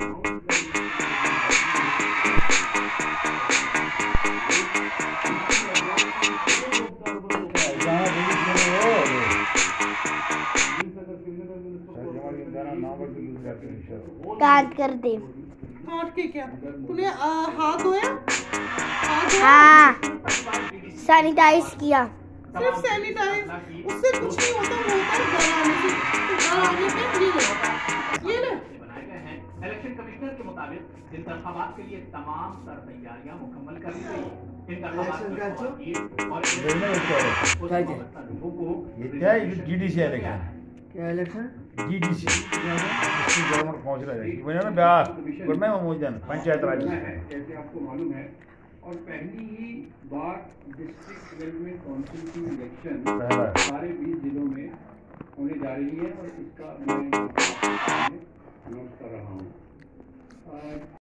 काट कर दे। काट के क्या तूने हाथ धोया? हाँ सैनिटाइज किया। सिर्फ सैनिटाइज, उससे कुछ नहीं होता, वो होता है घर आने से। घर आने पे ये ले इलेक्शन कमिश्नर के मुताबिक इंतखाबात के लिए तमाम तैयारियां मुकम्मल कर ली गई। क्या इलेक्शन GDC पहुंच रहा है ब्याह पंचायत राज जैसे आपको मालूम है, और पहली ही बार डिस्ट्रिक्ट डेवलपमेंट काउंसिल की इलेक्शन सारे 20 जिलों में होने जा रही है और इसका मैं अनाउंस कर रहा हूँ।